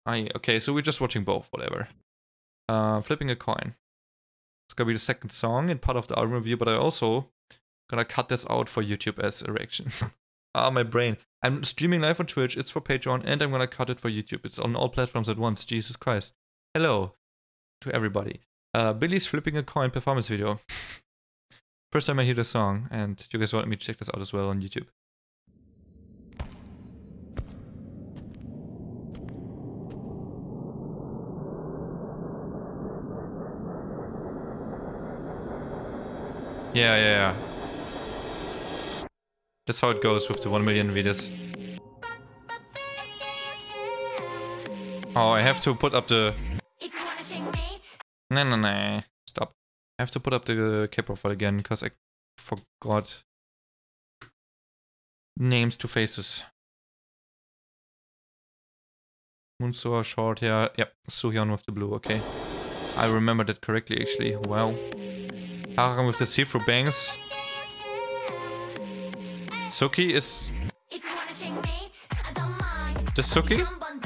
Okay, so we're just watching both, whatever. Flipping a coin. It's gonna be the second song and part of the album review, but I also gonna cut this out for YouTube as a reaction. My brain. I'm streaming live on Twitch, it's for Patreon, and I'm gonna cut it for YouTube. It's on all platforms at once, Jesus Christ. Hello to everybody. Billy's Flipping a Coin performance video. First time I hear this song, and you guys wanted me to check this out as well on YouTube. Yeah. That's how it goes with the 1 million videos. Oh, I have to put up the... No. Stop. I have to put up the K profile again, because I forgot names to faces. Moonsoa, short hair. Yep, Suhyun with the blue, okay. I remember that correctly, actually. Wow. Haram with the see-through bangs. Suki is... The Suki?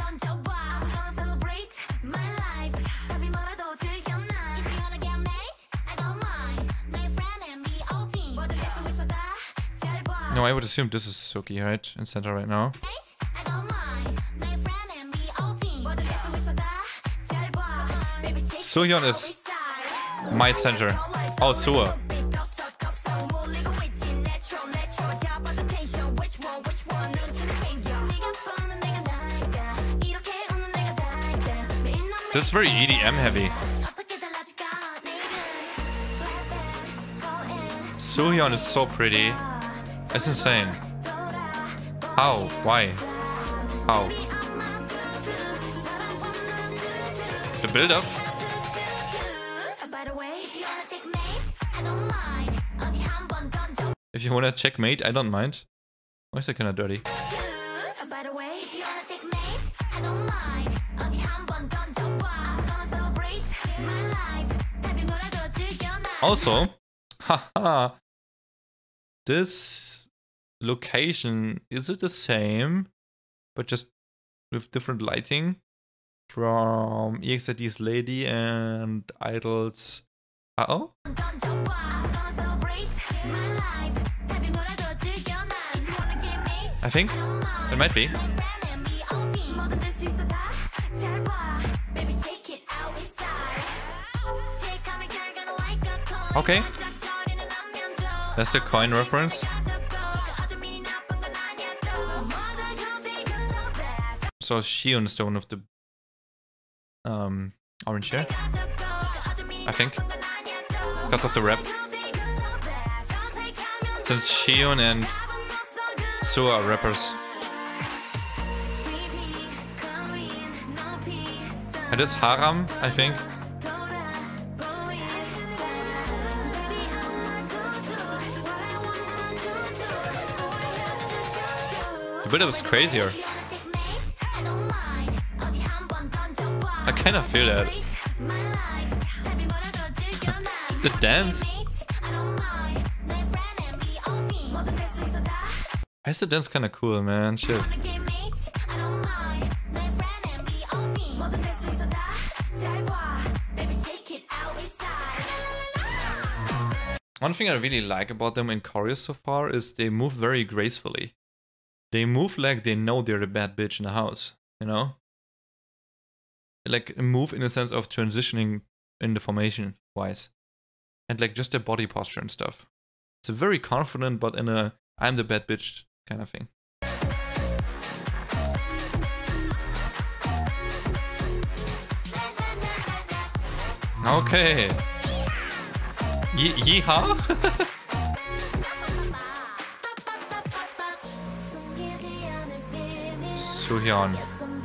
No, I would assume this is Suki, right? In center right now. Suhyun is my center. Oh, Suha. This is very EDM heavy. Suhyun is so pretty. It's insane. How? Why? How? The build-up? If you wanna checkmate, I don't mind. Why is that kinda dirty? Also, haha, this location, is it the same, but just with different lighting from EXID's Lady and Idol's Uh-oh? I think it might be. Okay. That's the coin reference. So Xion is the one with the orange hair, I think, because of the rap. Since Xion and Suha are rappers. And it's Haram, I think. The build-up is crazier. I kind of feel that. The dance. Why is the dance kind of cool, man? Shit. One thing I really like about them in choreos so far is they move very gracefully. They move like they know they're the bad bitch in the house, you know? Like move in the sense of transitioning in the formation wise. And like just their body posture and stuff. It's a very confident but in a I'm the bad bitch kind of thing. Okay. Yeehaw? Suhyun.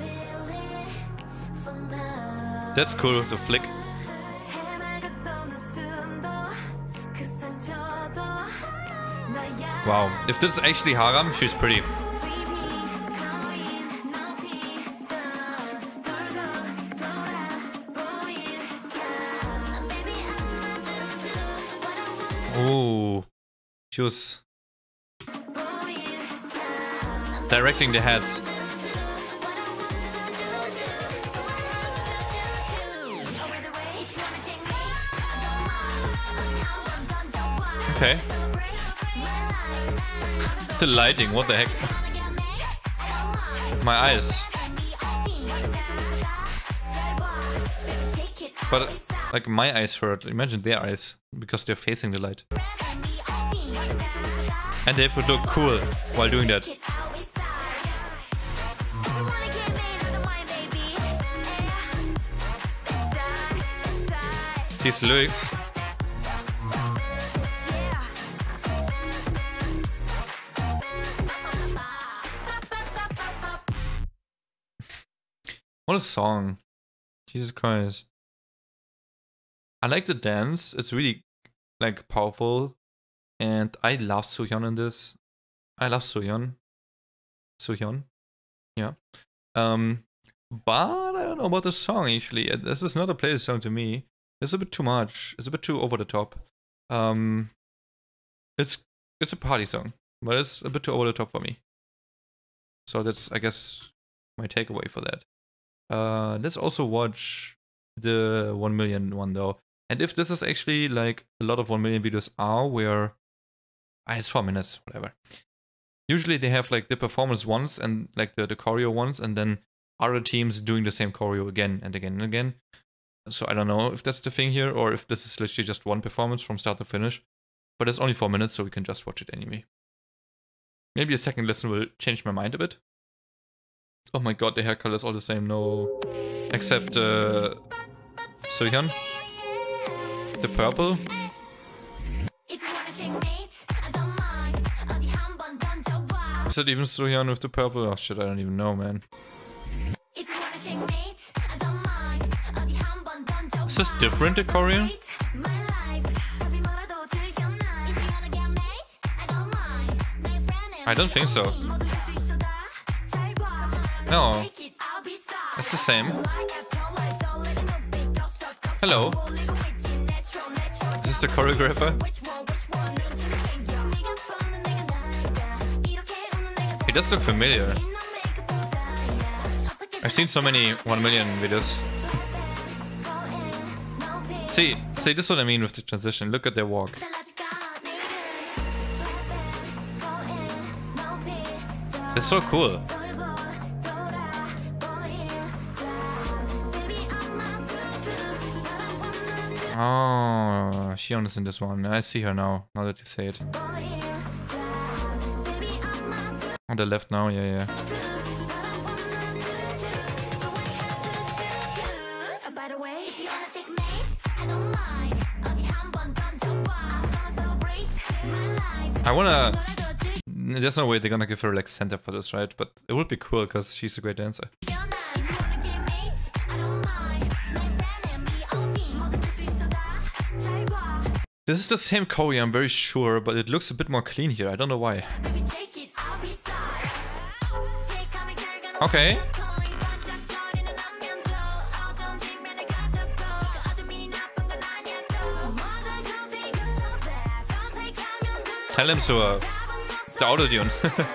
That's cool with the flick. Wow, if this is actually Haram, she's pretty. Ooh, she was directing the heads. Okay. The lighting, what the heck? My eyes. But like my eyes hurt. Imagine their eyes because they're facing the light. And they have to look cool while doing that. These lyrics. What a song. Jesus Christ. I like the dance. It's really like powerful. And I love Soohyun in this. I love Soohyun. Soohyun. Yeah. But I don't know about the song actually. This is not a playlist song to me. It's a bit too much. It's a bit too over the top. It's a party song, but it's a bit too over the top for me. So that's, I guess, my takeaway for that. Let's also watch the 1 million one though. And if this is actually like a lot of 1 million videos are where it's 4 minutes, whatever. Usually they have like the performance once and like the choreo once, and then other teams doing the same choreo again and again and again. So I don't know if that's the thing here or if this is literally just one performance from start to finish. But it's only 4 minutes, so we can just watch it anyway. Maybe a second listen will change my mind a bit. Oh my god, the hair color is all the same, no. Except Soohyun. The purple. Is it even Soohyun with the purple? Oh shit, I don't even know, man. Is this different, the choreo? I don't think so. No. It's the same. Hello. Is this the choreographer? He does look familiar. I've seen so many 1 million videos. See, this is what I mean with the transition. Look at their walk. It's so cool. Oh, Xion is in this one. I see her now that you say it. On the left now, yeah. I wanna... There's no way they're gonna give her like center for this, right? But it would be cool because she's a great dancer. This is the same choreo, I'm very sure, but it looks a bit more clean here. I don't know why. Okay. Tell him so. The auto-tune.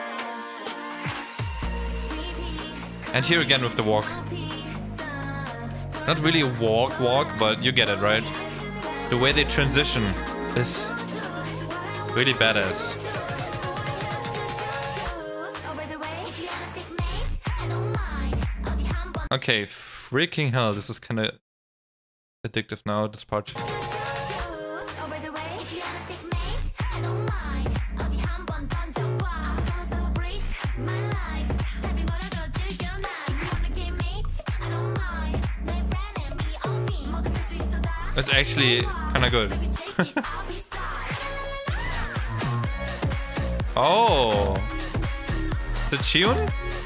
And here again with the walk. Not really a walk, but you get it, right? The way they transition is really badass. Okay, freaking hell, this is kinda addictive now, this part. It's actually kinda good. Oh! Is it tune?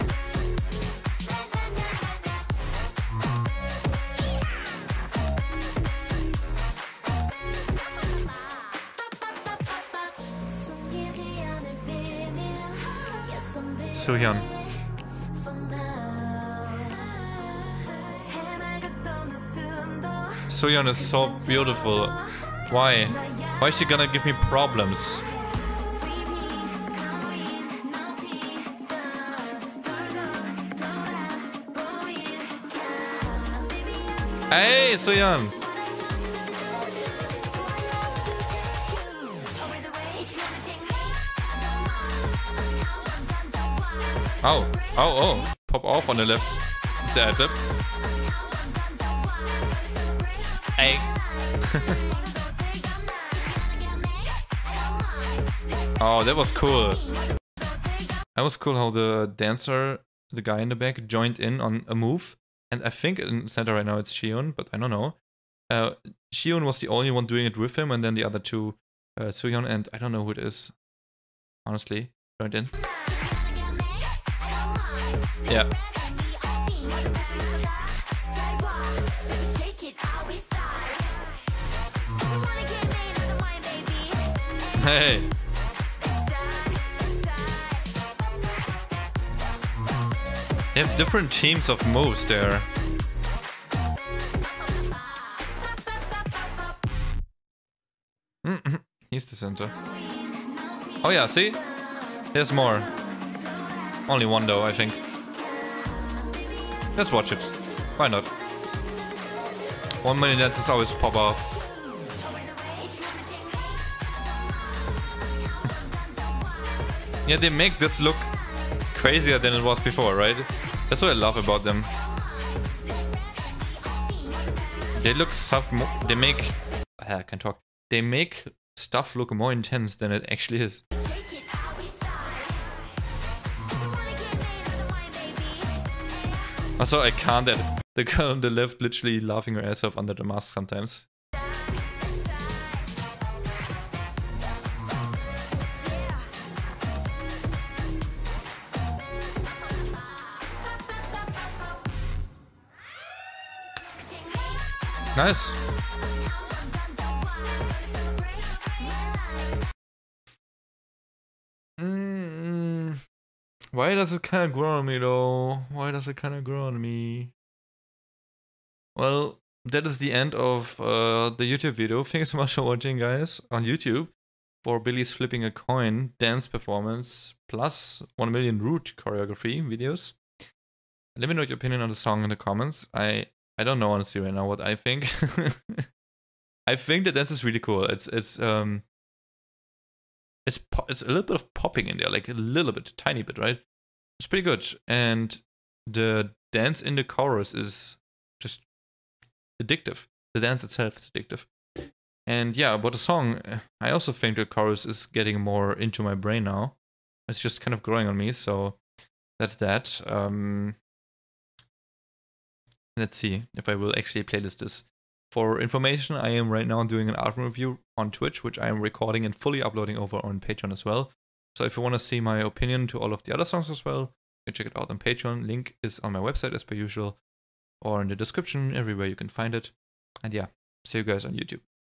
Soohyun. Soohyun is so beautiful. Why? Why is she gonna give me problems? Hey, Soohyun! Oh, oh, oh. Pop off on the left. The ad-lib. Hey. Oh, that was cool. That was cool how the dancer, the guy in the back, joined in on a move. And I think in center right now it's Xion, but I don't know. Xion was the only one doing it with him, and then the other two, Tsuyeon and I don't know who it is. Honestly, joined in. Yeah. Hey. They have different teams of moves there. He's the center. Oh yeah, see? There's more. Only one though, I think. Let's watch it. Why not? 1 million dances always pop off. Yeah, they make this look crazier than it was before, right? That's what I love about them. They look stuff they make... I can't talk. They make stuff look more intense than it actually is. Also, I can't... The girl on the left literally laughing her ass off under the mask sometimes. Nice. Why does it kind of grow on me though? Why does it kind of grow on me? Well, that is the end of the YouTube video. Thanks so much for watching, guys, on YouTube for Billy's Flipping a Coin dance performance plus 1 million root choreography videos. Let me know your opinion on the song in the comments. I don't know honestly right now what I think. I think the dance is really cool. It's a little bit of popping in there, like a little bit, a tiny bit, right? It's pretty good. And the dance in the chorus is just addictive. The dance itself is addictive. And yeah, about the song, I also think the chorus is getting more into my brain now. It's just kind of growing on me, so that's that. Let's see if I will actually playlist this. For information, I am right now doing an album review on Twitch, which I am recording and fully uploading over on Patreon as well. So if you want to see my opinion to all of the other songs as well, you can check it out on Patreon. Link is on my website as per usual, or in the description, everywhere you can find it. And yeah, see you guys on YouTube.